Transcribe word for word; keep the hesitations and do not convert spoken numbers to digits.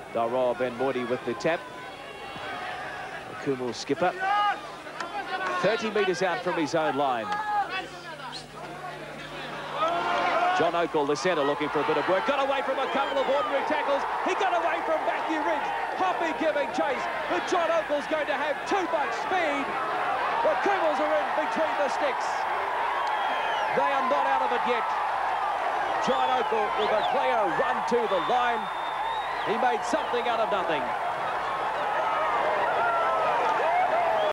Dara Ben Moody with the tap. The Kumuls skipper. thirty metres out from his own line. John Okul, the centre, looking for a bit of work. Got away from a couple of ordinary tackles. He got away from Matthew Ridge. Hoppy giving chase. But John Okul's going to have too much speed. The Kumuls are in between the sticks. They are not out of it yet. John Okul with a clear run to the line. He made something out of nothing.